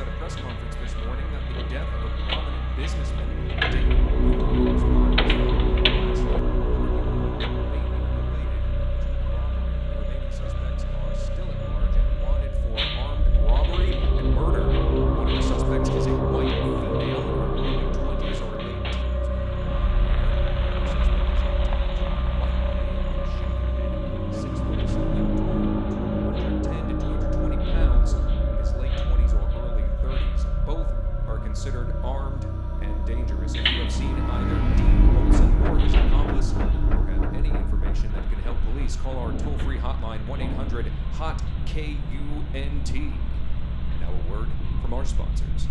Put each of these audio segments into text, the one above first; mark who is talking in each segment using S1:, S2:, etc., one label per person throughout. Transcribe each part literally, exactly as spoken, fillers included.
S1: at a press conference this morning that the death of a prominent businessman, David Moore's body was found last night, arguably may be related to the robbery. The remaining suspects are still at large and wanted for armed robbery and murder. One of the suspects is a white female in her early twenties or late teens. The other suspect is a tall, white male with a shaved head, six foot something tall, one hundred ten to two hundred twenty pounds, in his late twenties or early thirties. Both are considered armed and dangerous. If you have seen either Dean Olson or his accomplice, or have any information that can help police, call our toll-free hotline one eight hundred hot K U N T. And now a word from our sponsors.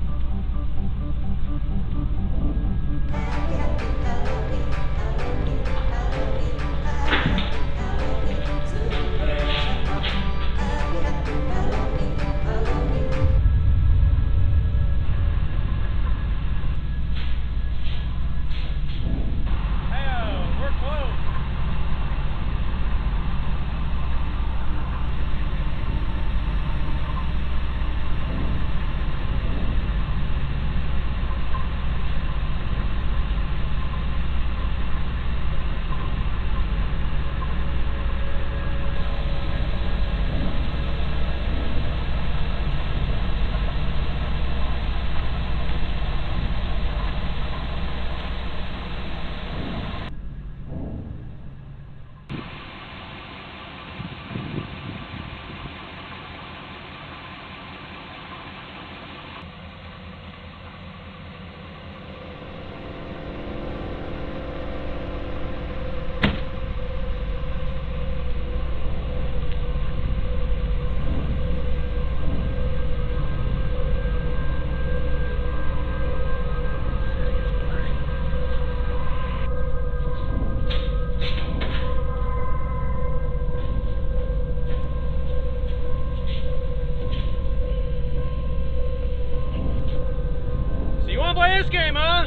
S2: Play this game, huh?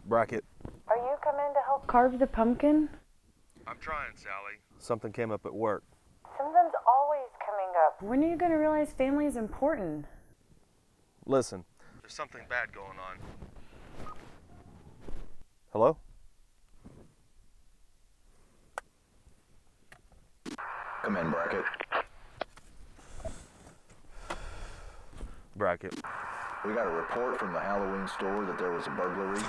S2: Bracket.
S3: Are you coming to help carve the pumpkin?
S2: I'm trying, Sally. Something came up at work.
S3: Something's always coming up. When are you going to realize family is important?
S2: Listen, there's something bad going on. Hello?
S4: Come in, Bracket.
S2: Bracket.
S4: We got a report from the Halloween store that there was a burglary.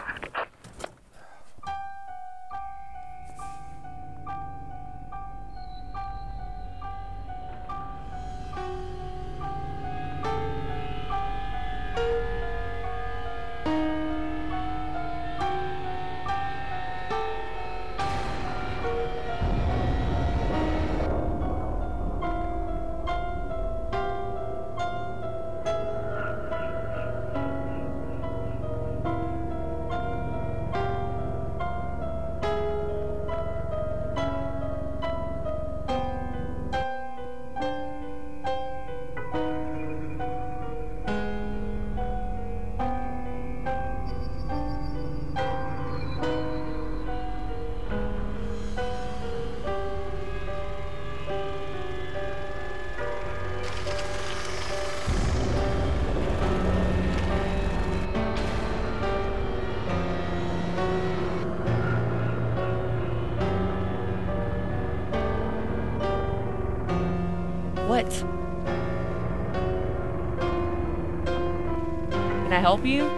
S5: What? Can I help you?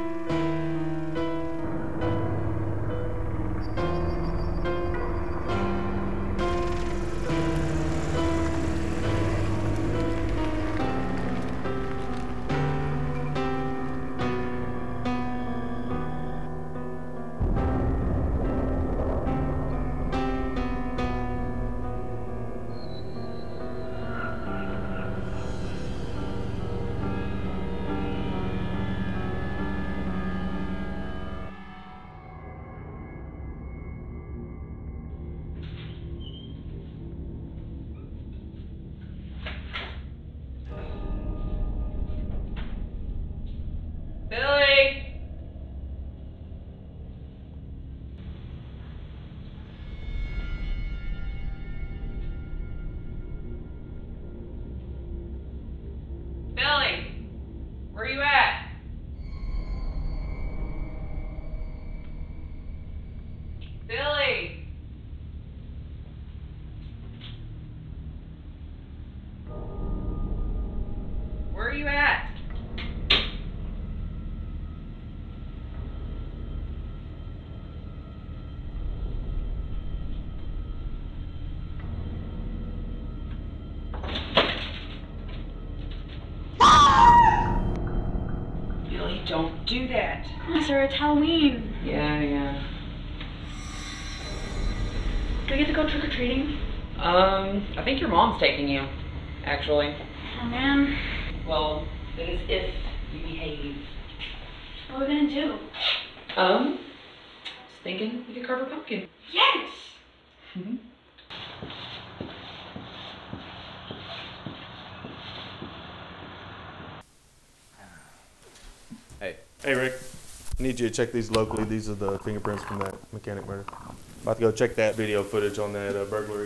S5: Billy! Billy! Where you at? Billy! Where are you at? Billy, don't do that.
S6: Oh, sir, it's Halloween.
S5: Yeah, yeah.
S6: Do we get to go trick-or-treating?
S5: Um, I think your mom's taking you, actually.
S6: Oh, man.
S5: Well, that is if you behave.
S6: What are we gonna do?
S5: Um, just thinking we could carve a pumpkin.
S6: Yes!
S5: Mm-hmm.
S2: Hey.
S7: Hey, Rick. I need you to check these locally. These are the fingerprints from that mechanic murder. About to go check that video footage on that uh, burglary.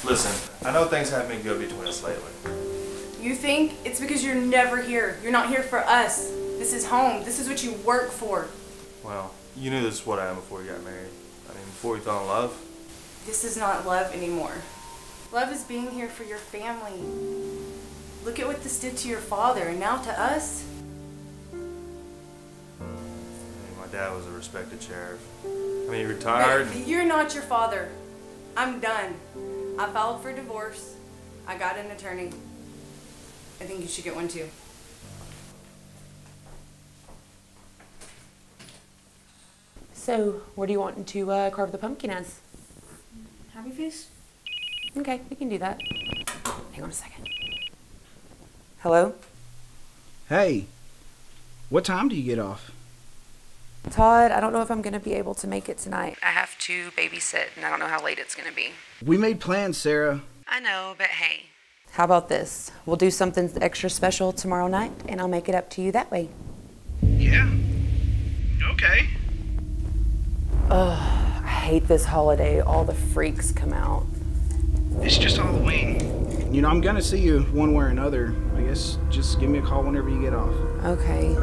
S7: Listen, I know things haven't been good between us lately.
S3: You think it's because you're never here. You're not here for us. This is home. This is what you work for.
S7: Well, you knew this is what I am before you got married. I mean, before you fell in love.
S3: This is not love anymore. Love is being here for your family. Look at what this did to your father, and now to us.
S7: I mean, my dad was a respected sheriff. I mean, he retired.
S3: But you're not your father. I'm done. I filed for divorce. I got an attorney. I think you should get one too.
S5: So, what do you want to uh, carve the pumpkin as?
S6: Happy face?
S5: Okay, we can do that. Hang on a second. Hello?
S8: Hey, what time do you get off?
S5: Todd, I don't know if I'm going to be able to make it tonight. I have to babysit, and I don't know how late it's going to be.
S8: We made plans, Sarah.
S5: I know, but hey. How about this? We'll do something extra special tomorrow night, and I'll make it up to you that way.
S8: Yeah. Okay.
S5: Ugh, I hate this holiday. All the freaks come out.
S8: It's just Halloween. You know, I'm gonna see you one way or another. I guess just give me a call whenever you get off.
S5: Okay.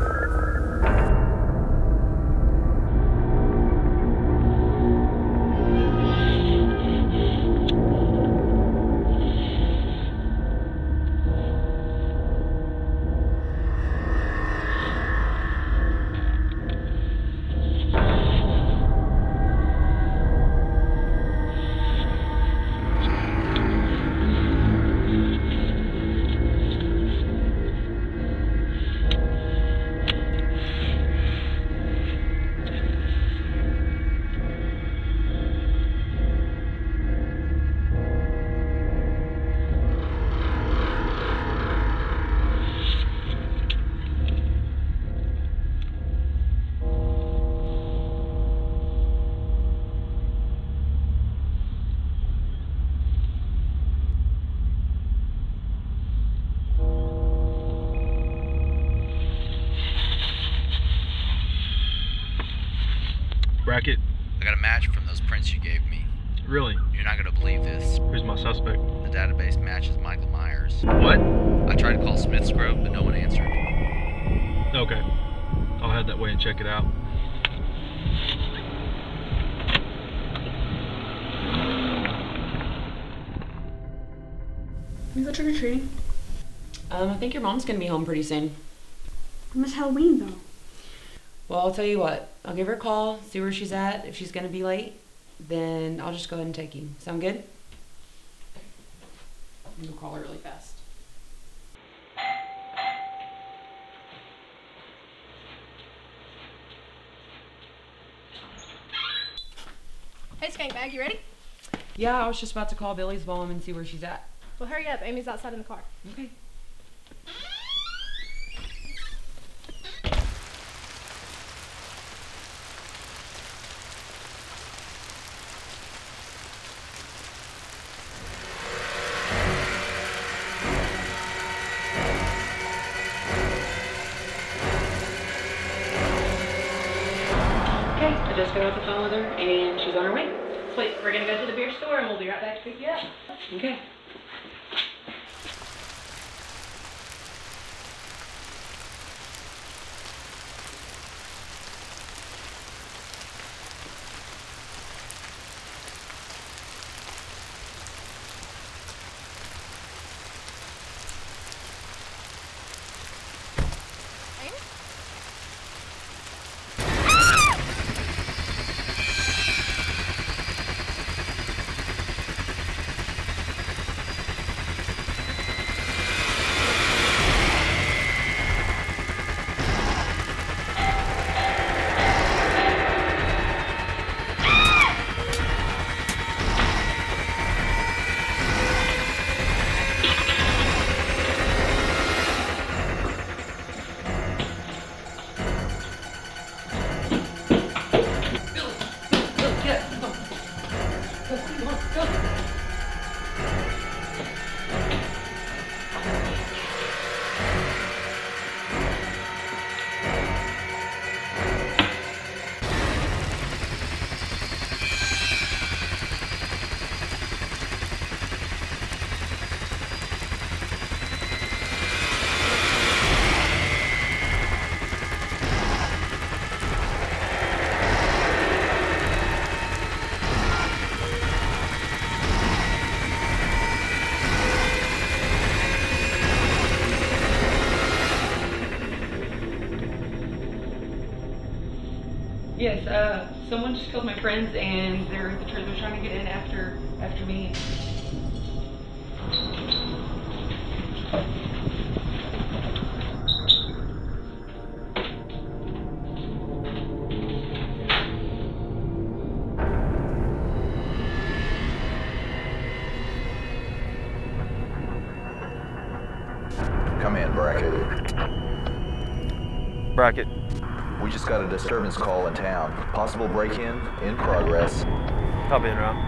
S7: Bracket.
S9: I got a match from those prints you gave me.
S7: Really?
S9: You're not gonna believe this.
S7: Who's my suspect?
S9: The database matches Michael Myers.
S7: What?
S9: I tried to call Smith's Grove, but no one answered.
S7: Okay. I'll head that way and check it out.
S6: Can we go trick-or-treating?
S5: Um, I think your mom's gonna be home pretty soon.
S6: I miss Halloween, though.
S5: Well, I'll tell you what. I'll give her a call, see where she's at. If she's gonna be late, then I'll just go ahead and take you. Sound good? I'm gonna call her really fast.
S10: Hey, Skankbag, you ready?
S5: Yeah, I was just about to call Billy's mom and see where she's at.
S10: Well, hurry up. Amy's outside in the car.
S5: Okay. Okay, I just got off the phone with her and she's on her way.
S10: Sweet. We're going to go to the beer store and we'll be right back to pick you up.
S5: Okay. Yes, uh, someone just killed my friends, and they're the they're trying to get in after after me.
S4: Come in, Brackett.
S2: Brackett.
S4: We just got a disturbance call in town. Possible break-in in progress.
S2: I'll be in route.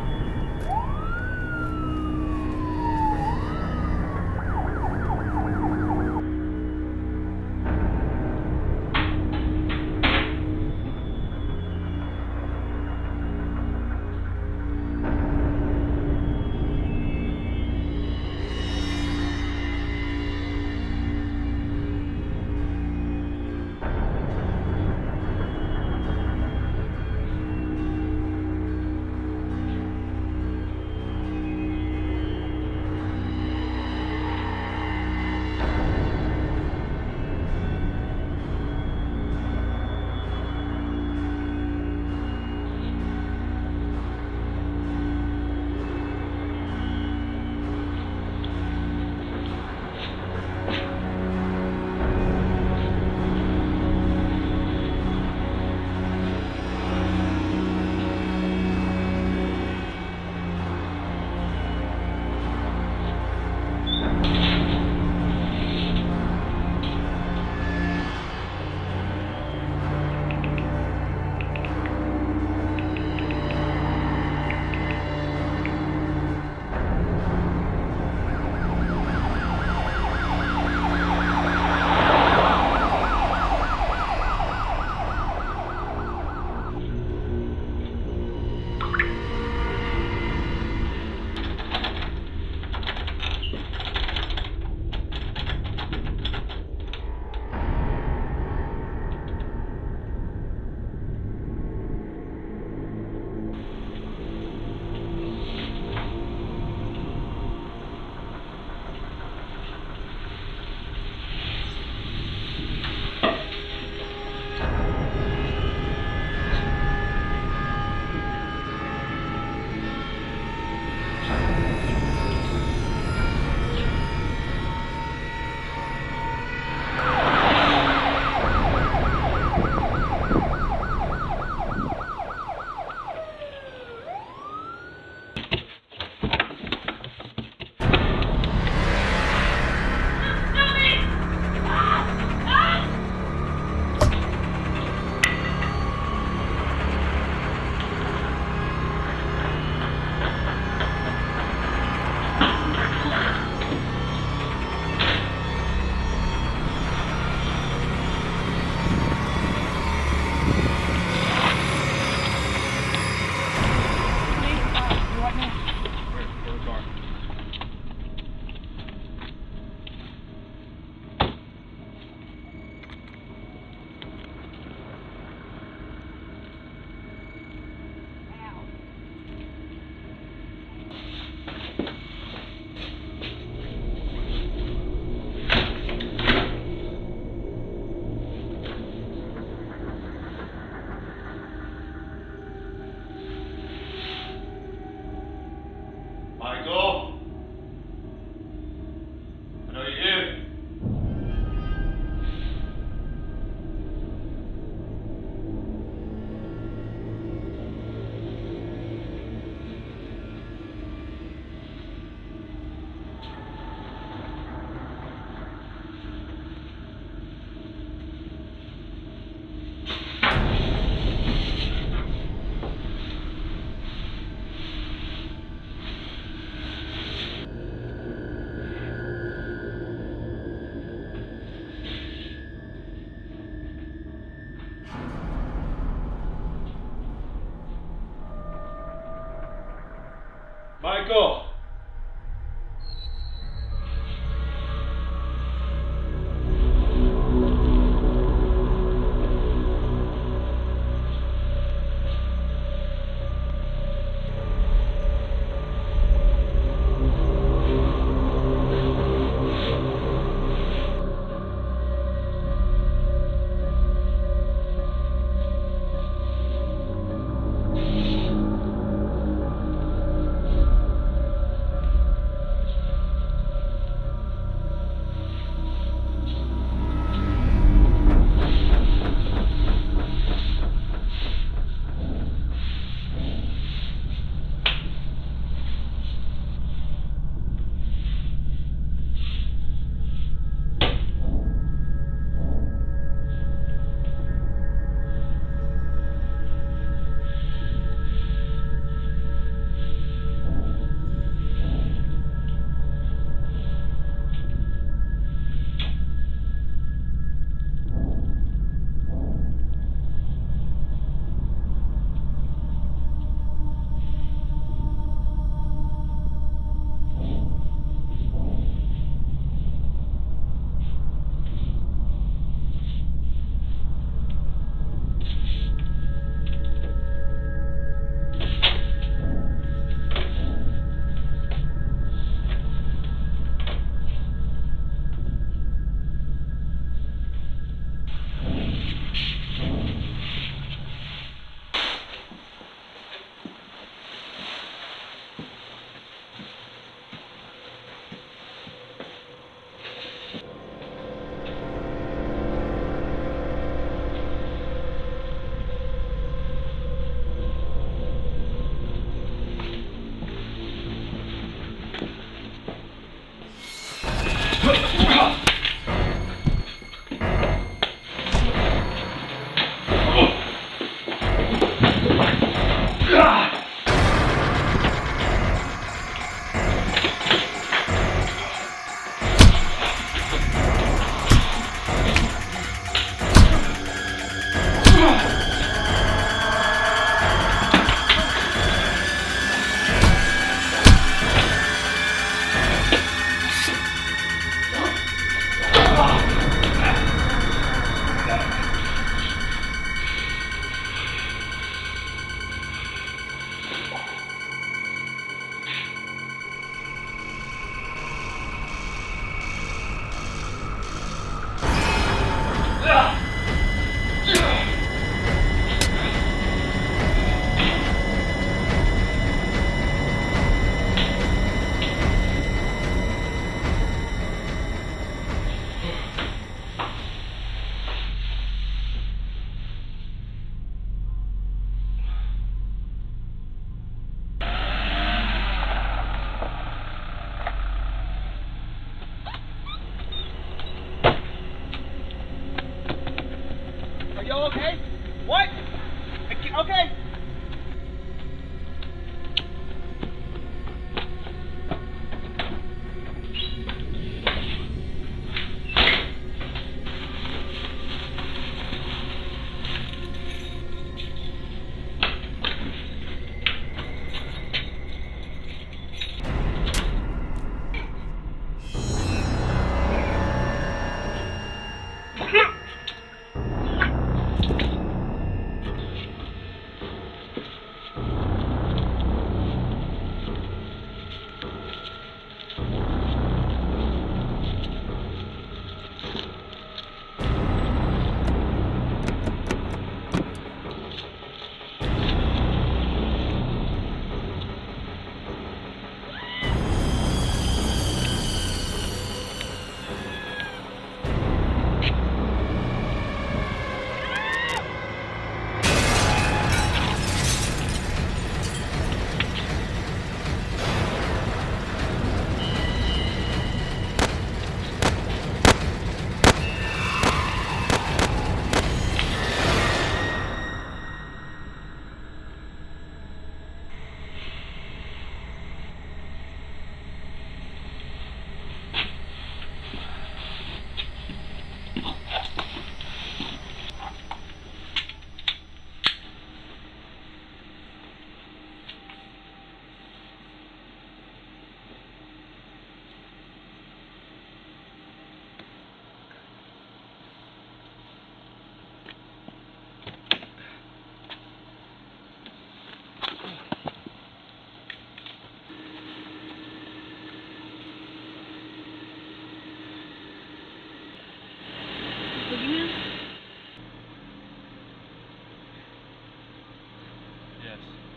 S11: Michael!
S8: Okay.
S11: Yes.